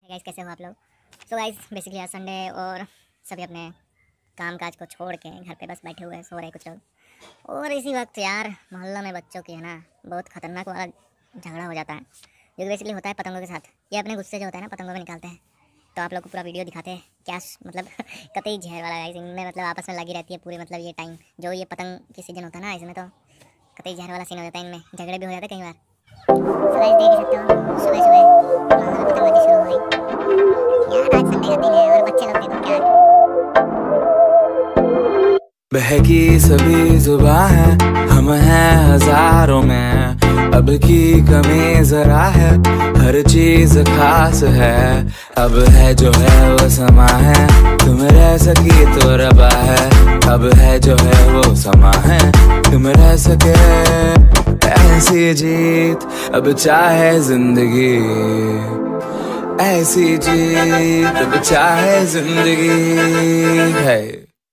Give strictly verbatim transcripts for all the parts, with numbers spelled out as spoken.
Guys कैसे हो आप लोग। सो गाइस बेसिकली आज संडे और सभी अपने काम काज को छोड़ के घर पे बस बैठे हुए हैं, सो रहे कुछ लोग। और इसी वक्त यार मोहल्ला में बच्चों की है ना बहुत खतरनाक वाला झगड़ा हो जाता है, जो बेसिकली होता है पतंगों के साथ। ये अपने गुस्से जो होता है ना पतंगों में निकालते हैं। तो आप लोग को पूरा वीडियो दिखाते हैं क्या मतलब कतई जहर वाला गाइस। इनमें मतलब आपस में लगी रहती है पूरी मतलब ये टाइम जो ये पतंग की सीजन होता है ना, इसमें तो कतई जहर वाला सीन हो जाता है। इनमें झगड़े भी हो जाते हैं कई बार। सो गाइस देख ही सकते हो सुबह सुबह पतंगबाजी शुरू हो गई यार। आज संडे का दिन है और बच्चे लोग देखो क्या बहकी सभी जुबां है, हम हैं हजारों में। अब की कमी जरा है, हर चीज खास है। अब है जो है वो समा है, तुम रह सकी तो रबा है। अब है जो है वो समा है, तुम रह सके ऐसी जीत। अब चाहे जिंदगी ऐसी जीत, अब चाहे जिंदगी है।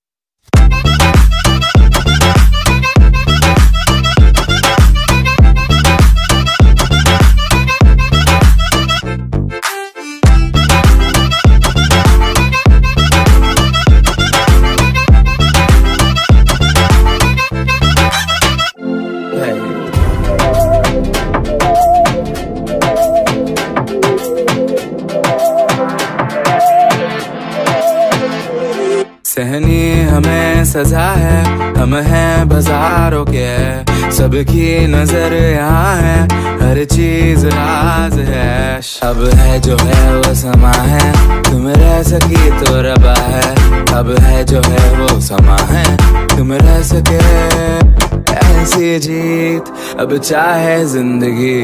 सहनी हमें सजा है, हम हैं बाजारों के। सबकी नजर यहाँ है, हर चीज राज है। अब है जो है वो समा है, तुम रह सकी तो रबा है। अब है जो है वो समा है, तुम रह सके ऐसी जीत। अब चाहे जिंदगी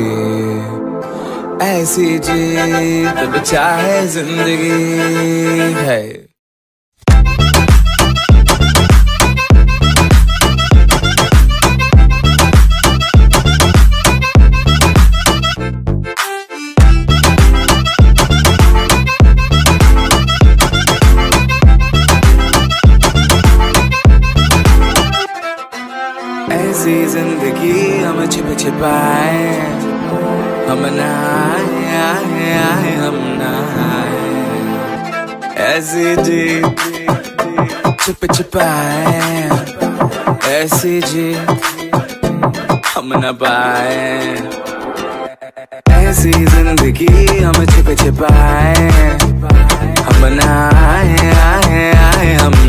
ऐसी जीत, अब चाहे जिंदगी है। ऐसी जिंदगी हम छिप छिपाए, हम नहाए आए आए हम नहाए। ऐसी जीत छिप छिपाए, ऐसी जीत हम न पाए। ऐसी जिंदगी हम छिप छिपाए, हम नहाए आए आए हम